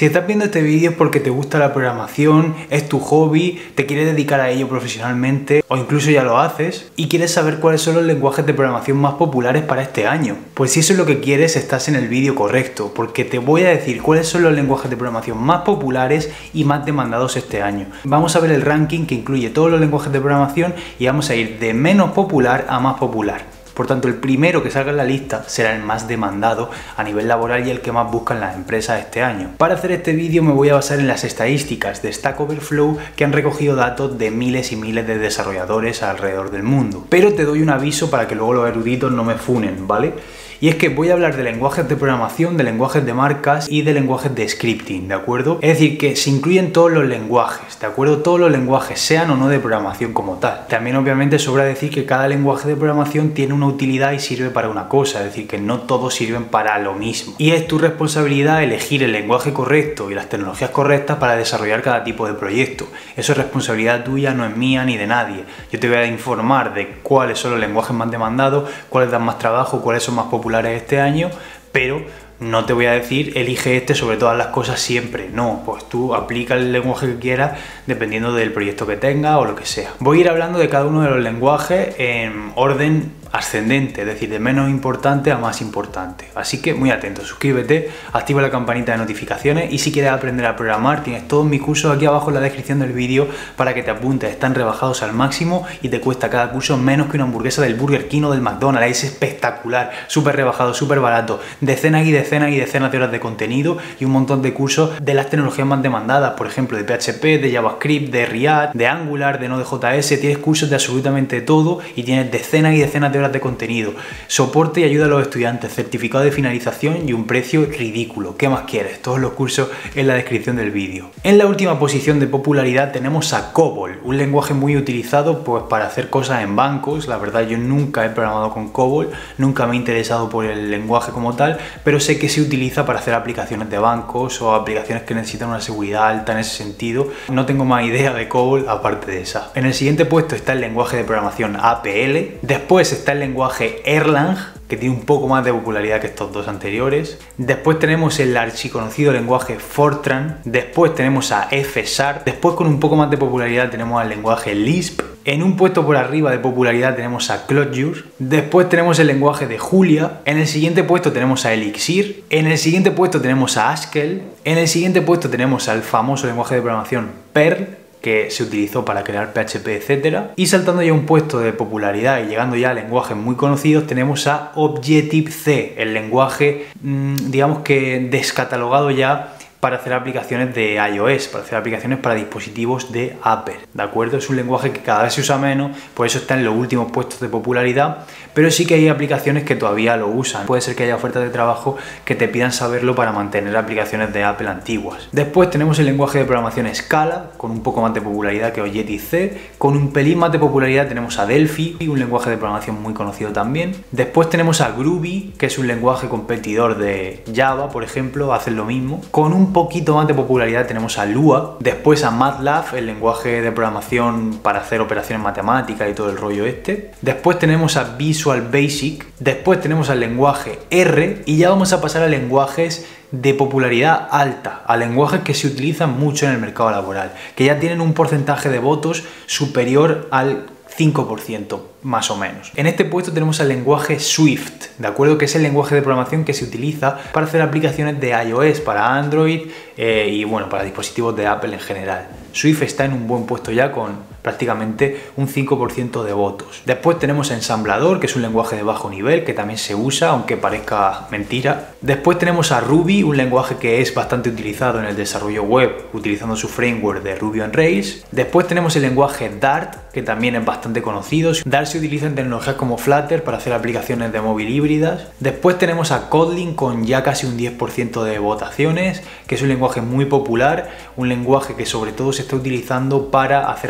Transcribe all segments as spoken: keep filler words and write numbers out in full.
Si estás viendo este vídeo es porque te gusta la programación, es tu hobby, te quieres dedicar a ello profesionalmente o incluso ya lo haces y quieres saber cuáles son los lenguajes de programación más populares para este año. Pues si eso es lo que quieres, estás en el vídeo correcto, porque te voy a decir cuáles son los lenguajes de programación más populares y más demandados este año. Vamos a ver el ranking que incluye todos los lenguajes de programación y vamos a ir de menos popular a más popular. Por tanto, el primero que salga en la lista será el más demandado a nivel laboral y el que más buscan las empresas este año. Para hacer este vídeo me voy a basar en las estadísticas de Stack Overflow que han recogido datos de miles y miles de desarrolladores alrededor del mundo. Pero te doy un aviso para que luego los eruditos no me funen, ¿vale? Y es que voy a hablar de lenguajes de programación, de lenguajes de marcas y de lenguajes de scripting, ¿de acuerdo? Es decir, que se incluyen todos los lenguajes, ¿de acuerdo? Todos los lenguajes, sean o no de programación como tal. También obviamente sobra decir que cada lenguaje de programación tiene una utilidad y sirve para una cosa, es decir, que no todos sirven para lo mismo. Y es tu responsabilidad elegir el lenguaje correcto y las tecnologías correctas para desarrollar cada tipo de proyecto. Eso es responsabilidad tuya, no es mía ni de nadie. Yo te voy a informar de cuáles son los lenguajes más demandados, cuáles dan más trabajo, cuáles son más populares este año, pero no te voy a decir elige este sobre todas las cosas siempre. No, pues tú aplica el lenguaje que quieras dependiendo del proyecto que tengas o lo que sea. Voy a ir hablando de cada uno de los lenguajes en orden ascendente, es decir, de menos importante a más importante. Así que muy atento, suscríbete, activa la campanita de notificaciones y si quieres aprender a programar tienes todos mis cursos aquí abajo en la descripción del vídeo para que te apuntes. Están rebajados al máximo y te cuesta cada curso menos que una hamburguesa del Burger King o del McDonald's. Es espectacular, súper rebajado, súper barato, decenas y decenas y decenas de horas de contenido y un montón de cursos de las tecnologías más demandadas, por ejemplo de P H P, de JavaScript, de React, de Angular, de Node.js. Tienes cursos de absolutamente todo y tienes decenas y decenas de horas de contenido, soporte y ayuda a los estudiantes, certificado de finalización y un precio ridículo. ¿Qué más quieres? Todos los cursos en la descripción del vídeo. En la última posición de popularidad tenemos a COBOL, un lenguaje muy utilizado pues para hacer cosas en bancos. La verdad, yo nunca he programado con COBOL, nunca me he interesado por el lenguaje como tal, pero sé que se utiliza para hacer aplicaciones de bancos o aplicaciones que necesitan una seguridad alta en ese sentido. No tengo más idea de COBOL aparte de esa. En el siguiente puesto está el lenguaje de programación A P L, después está el lenguaje Erlang, que tiene un poco más de popularidad que estos dos anteriores. Después tenemos el archiconocido lenguaje Fortran, después tenemos a F Sharp, después con un poco más de popularidad tenemos al lenguaje Lisp. En un puesto por arriba de popularidad tenemos a Clojure, después tenemos el lenguaje de Julia, en el siguiente puesto tenemos a Elixir, en el siguiente puesto tenemos a Haskell, en el siguiente puesto tenemos al famoso lenguaje de programación Perl, que se utilizó para crear P H P, etcétera. Y saltando ya un puesto de popularidad y llegando ya a lenguajes muy conocidos, tenemos a Objective-C, el lenguaje, mmm, digamos que descatalogado ya para hacer aplicaciones de iOS, para hacer aplicaciones para dispositivos de Apple, ¿de acuerdo? Es un lenguaje que cada vez se usa menos, por eso está en los últimos puestos de popularidad, pero sí que hay aplicaciones que todavía lo usan. Puede ser que haya ofertas de trabajo que te pidan saberlo para mantener aplicaciones de Apple antiguas. Después tenemos el lenguaje de programación Scala, con un poco más de popularidad que Objective-C. Con un pelín más de popularidad tenemos a Delphi, un lenguaje de programación muy conocido también. Después tenemos a Groovy, que es un lenguaje competidor de Java, por ejemplo, hacen lo mismo. Con un poquito más de popularidad tenemos a Lua, después a MATLAB, el lenguaje de programación para hacer operaciones matemáticas y todo el rollo este. Después tenemos a Visual Basic, después tenemos al lenguaje R y ya vamos a pasar a lenguajes de popularidad alta, a lenguajes que se utilizan mucho en el mercado laboral, que ya tienen un porcentaje de votos superior al cinco por ciento más o menos. En este puesto tenemos el lenguaje Swift, ¿de acuerdo? Que es el lenguaje de programación que se utiliza para hacer aplicaciones de iOS, para Android eh, y bueno, para dispositivos de Apple en general. Swift está en un buen puesto ya con prácticamente un cinco por ciento de votos. Después tenemos Ensamblador, que es un lenguaje de bajo nivel que también se usa, aunque parezca mentira. Después tenemos a Ruby, un lenguaje que es bastante utilizado en el desarrollo web, utilizando su framework de Ruby on Rails. Después tenemos el lenguaje Dart, que también es bastante conocido. Dart se utiliza en tecnologías como Flutter para hacer aplicaciones de móvil híbridas. Después tenemos a Kotlin con ya casi un diez por ciento de votaciones, que es un lenguaje muy popular, un lenguaje que sobre todo se está utilizando para hacer aplicaciones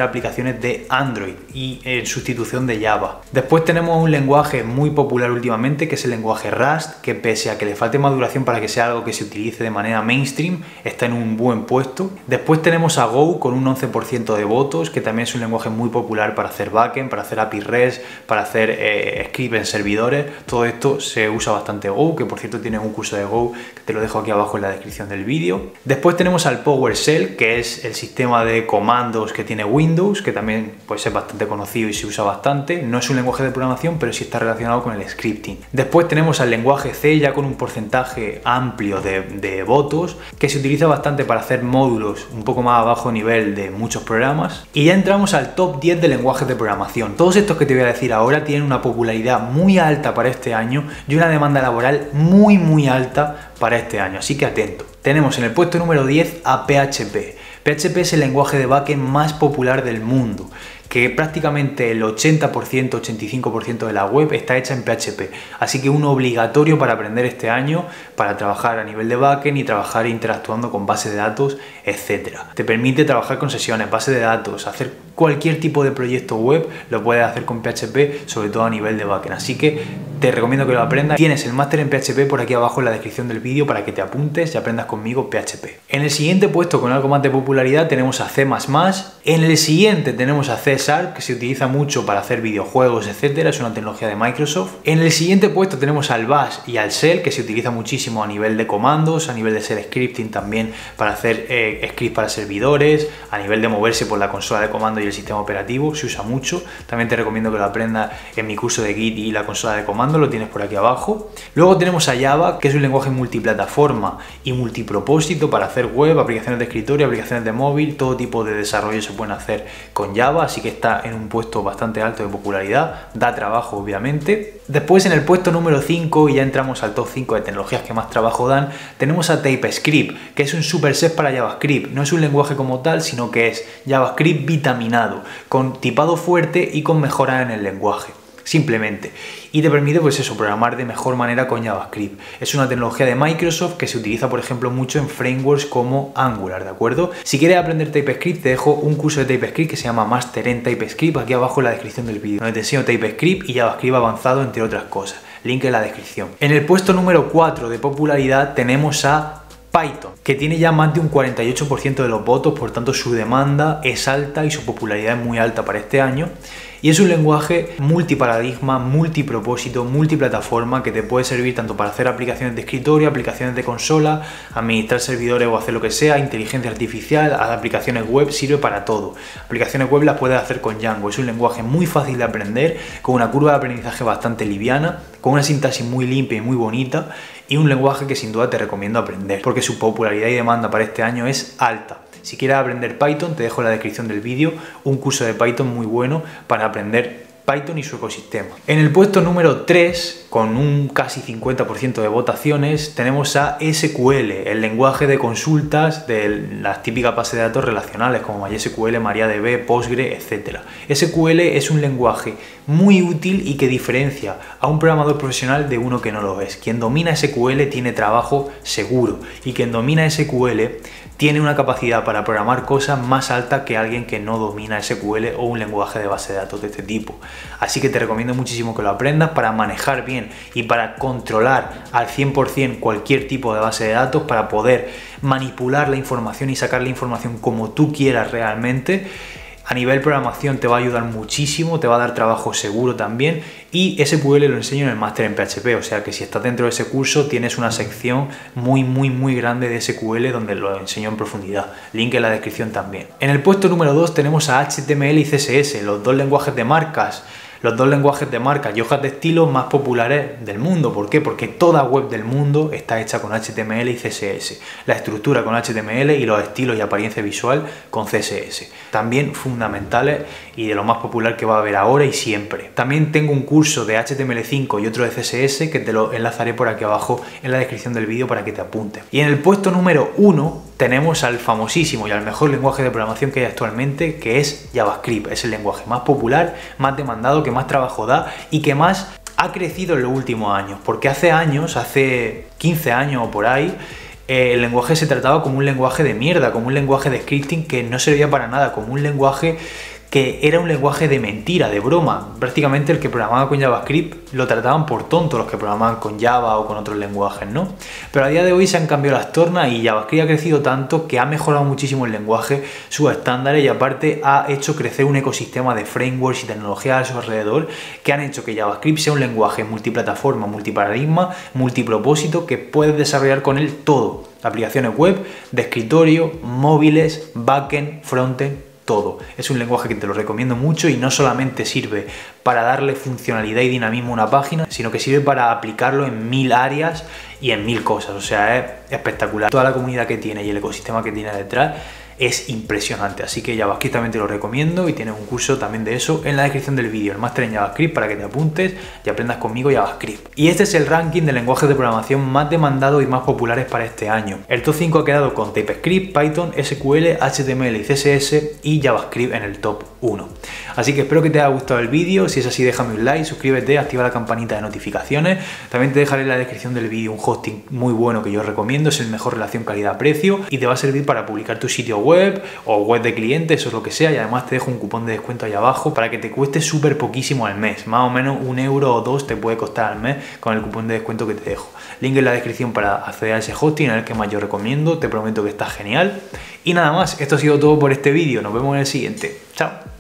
aplicaciones de Android y en sustitución de Java. Después tenemos un lenguaje muy popular últimamente que es el lenguaje Rust, que pese a que le falte maduración para que sea algo que se utilice de manera mainstream, está en un buen puesto. Después tenemos a Go con un once por ciento de votos, que también es un lenguaje muy popular para hacer backend, para hacer A P I REST, para hacer eh, script en servidores. Todo esto se usa bastante Go, que por cierto tiene un curso de Go que te lo dejo aquí abajo en la descripción del vídeo. Después tenemos al PowerShell, que es el sistema de comandos que tiene Windows, que también pues, es bastante conocido y se usa bastante. No es un lenguaje de programación, pero sí está relacionado con el scripting. Después tenemos al lenguaje C, ya con un porcentaje amplio de, de votos, que se utiliza bastante para hacer módulos un poco más a bajo nivel de muchos programas. Y ya entramos al top diez de lenguajes de programación. Todos estos que te voy a decir ahora tienen una popularidad muy alta para este año y una demanda laboral muy muy alta para este año, así que atento. Tenemos en el puesto número diez a P H P. P H P es el lenguaje de backend más popular del mundo, que prácticamente el ochenta por ciento, ochenta y cinco por ciento de la web está hecha en P H P. Así que uno obligatorio para aprender este año, para trabajar a nivel de backend y trabajar interactuando con bases de datos, etcétera. Te permite trabajar con sesiones, bases de datos, hacer cualquier tipo de proyecto web, lo puedes hacer con P H P, sobre todo a nivel de backend. Así que te recomiendo que lo aprendas. Tienes el máster en P H P por aquí abajo en la descripción del vídeo para que te apuntes y aprendas conmigo P H P. En el siguiente puesto, con algo más de popularidad, tenemos a C más más. En el siguiente tenemos a C Sharp, que se utiliza mucho para hacer videojuegos, etcétera. Es una tecnología de Microsoft. En el siguiente puesto tenemos al Bash y al Shell, que se utiliza muchísimo a nivel de comandos, a nivel de shell scripting también para hacer eh, scripts para servidores, a nivel de moverse por la consola de comando y el sistema operativo, se usa mucho. También te recomiendo que lo aprendas en mi curso de Git y la consola de comando, lo tienes por aquí abajo. Luego tenemos a Java, que es un lenguaje multiplataforma y multipropósito para hacer web, aplicaciones de escritorio, aplicaciones de móvil, todo tipo de desarrollo se pueden hacer con Java, así que está en un puesto bastante alto de popularidad, da trabajo obviamente. Después en el puesto número cinco, y ya entramos al top cinco de tecnologías que más trabajo dan, tenemos a TypeScript, que es un superset para JavaScript. No es un lenguaje como tal, sino que es JavaScript vitaminado, con tipado fuerte y con mejoras en el lenguaje, simplemente. Y te permite, pues eso, programar de mejor manera con JavaScript. Es una tecnología de Microsoft que se utiliza, por ejemplo, mucho en frameworks como Angular, ¿de acuerdo? Si quieres aprender TypeScript, te dejo un curso de TypeScript que se llama Master en TypeScript aquí abajo en la descripción del vídeo, donde te enseño TypeScript y JavaScript avanzado, entre otras cosas. Link en la descripción. En el puesto número cuatro de popularidad tenemos a Python, que tiene ya más de un cuarenta y ocho por ciento de los votos, por tanto su demanda es alta y su popularidad es muy alta para este año. Y es un lenguaje multiparadigma, multipropósito, multiplataforma, que te puede servir tanto para hacer aplicaciones de escritorio, aplicaciones de consola, administrar servidores o hacer lo que sea, inteligencia artificial, aplicaciones web, sirve para todo. Aplicaciones web las puedes hacer con Django. Es un lenguaje muy fácil de aprender, con una curva de aprendizaje bastante liviana, con una sintaxis muy limpia y muy bonita, y un lenguaje que sin duda te recomiendo aprender, porque su popularidad y demanda para este año es alta. Si quieres aprender Python, te dejo en la descripción del vídeo un curso de Python muy bueno para aprender Python y su ecosistema. En el puesto número tres, con un casi cincuenta por ciento de votaciones, tenemos a S Q L, el lenguaje de consultas de las típicas bases de datos relacionales como MySQL, MariaDB, Postgre, etcétera. S Q L es un lenguaje muy útil y que diferencia a un programador profesional de uno que no lo es. Quien domina S Q L tiene trabajo seguro, y quien domina S Q L tiene una capacidad para programar cosas más alta que alguien que no domina S Q L o un lenguaje de base de datos de este tipo. Así que te recomiendo muchísimo que lo aprendas para manejar bien y para controlar al cien por cien cualquier tipo de base de datos, para poder manipular la información y sacar la información como tú quieras realmente. A nivel programación te va a ayudar muchísimo, te va a dar trabajo seguro también, y S Q L lo enseño en el máster en P H P, o sea que si estás dentro de ese curso tienes una sección muy muy muy grande de S Q L donde lo enseño en profundidad, link en la descripción también. En el puesto número dos tenemos a H T M L y C S S, los dos lenguajes de marcas, los dos lenguajes de marcas y hojas de estilo más populares del mundo. ¿Por qué? Porque toda web del mundo está hecha con H T M L y C S S. La estructura con H T M L y los estilos y apariencia visual con C S S. También fundamentales y de lo más popular que va a haber ahora y siempre. También tengo un curso de H T M L cinco y otro de C S S que te lo enlazaré por aquí abajo en la descripción del vídeo para que te apuntes. Y en el puesto número uno tenemos al famosísimo y al mejor lenguaje de programación que hay actualmente, que es JavaScript. Es el lenguaje más popular, más demandado, que más trabajo da y que más ha crecido en los últimos años, porque hace años, hace quince años o por ahí, eh, el lenguaje se trataba como un lenguaje de mierda, como un lenguaje de scripting que no servía para nada, como un lenguaje que era un lenguaje de mentira, de broma. Prácticamente el que programaba con JavaScript lo trataban por tonto los que programaban con Java o con otros lenguajes, ¿no? Pero a día de hoy se han cambiado las tornas y JavaScript ha crecido tanto que ha mejorado muchísimo el lenguaje, sus estándares, y aparte ha hecho crecer un ecosistema de frameworks y tecnologías a su alrededor que han hecho que JavaScript sea un lenguaje multiplataforma, multiparadigma, multipropósito, que puedes desarrollar con él todo. Aplicaciones web, de escritorio, móviles, backend, frontend, todo. Es un lenguaje que te lo recomiendo mucho y no solamente sirve para darle funcionalidad y dinamismo a una página, sino que sirve para aplicarlo en mil áreas y en mil cosas. O sea, es espectacular. Toda la comunidad que tiene y el ecosistema que tiene detrás es impresionante, así que JavaScript también te lo recomiendo y tienes un curso también de eso en la descripción del vídeo, el máster en JavaScript, para que te apuntes y aprendas conmigo JavaScript. Y este es el ranking de lenguajes de programación más demandados y más populares para este año. El top cinco ha quedado con TypeScript, Python, S Q L, H T M L y C S S y JavaScript en el top uno. Así que espero que te haya gustado el vídeo. Si es así, déjame un like, suscríbete, activa la campanita de notificaciones. También te dejaré en la descripción del vídeo un hosting muy bueno que yo recomiendo, es el mejor relación calidad-precio y te va a servir para publicar tu sitio web o web de clientes o lo que sea, y además te dejo un cupón de descuento ahí abajo para que te cueste súper poquísimo al mes, más o menos un euro o dos te puede costar al mes con el cupón de descuento que te dejo. Link en la descripción para acceder a ese hosting, el que más yo recomiendo, te prometo que está genial. Y nada más, esto ha sido todo por este vídeo, nos vemos en el siguiente. Chao.